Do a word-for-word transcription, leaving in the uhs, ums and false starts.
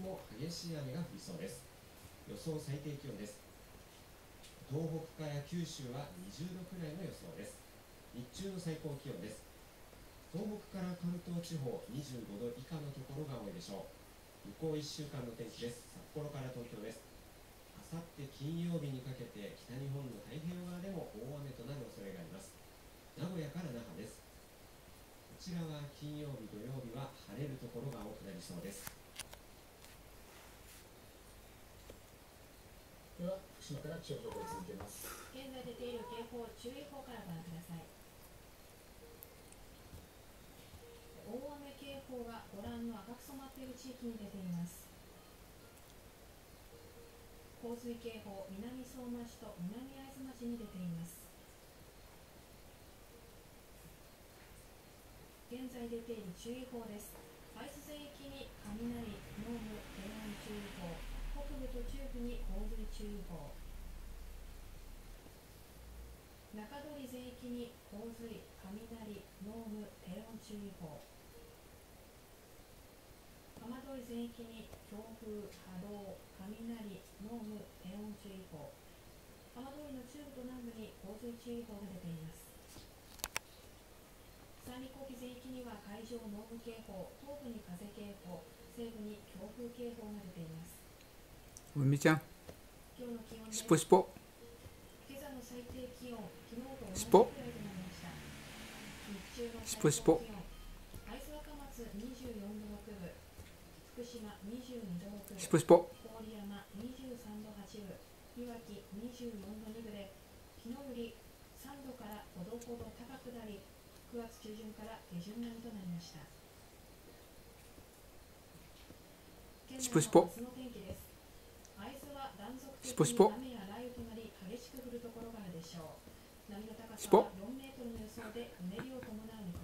も激しい雨が降りそうです。予想最低気温です。東北から九州はにじゅうどくらいの予想です。日中の最高気温です。東北から関東地方にじゅうごど以下のところが多いでしょう。向こういっしゅうかんの天気です。札幌から東京です。あさって金曜日にかけて北日本の太平洋側でも大雨となる恐れがあります。名古屋から那覇です。こちらは金曜日土曜日は晴れるところが多くなりそうです。 では福島から気象情報を続けます。 現在出ている警報、注意報からご覧ください。大雨警報がご覧の赤く染まっている地域に出ています。洪水警報、南相馬市と南会津町に出ています。現在出ている注意報です。会津全域に雷、濃霧、低温注意報、北部と中部に洪水注意報、中通全域に洪水、雷、濃霧、低温注意報、浜通り全域に強風、波浪、雷、濃霧、低温注意報、浜通りの中部と南部に洪水注意報が出ています。三陸沖全域には海上濃霧警報、東部に風警報、西部に強風警報が出ています。 海ちゃん、 今日の気温です。 しぽしぽ。 今朝の最低気温、昨日と同じしぽくらいとなりました。日中のし最ぽしぽ高気温、会津若松にじゅうよんどろくぶ、福島にじゅうにどろくぶ、 しぽしぽ。 郡山にじゅうさんどはちぶ、いわきにじゅうよんどにぶで、昨日よりさんどからごどほど高くなり、くがつ中旬から下旬並みとなりました。 しぽしぽ。 現在の明日の天気です。会津は断続的しぽしぽ。 に雨や雷雨となり、激しく降るところがあるでしょう。波の高さしぽはよんメートルの予想で、うねりを伴う見込みです。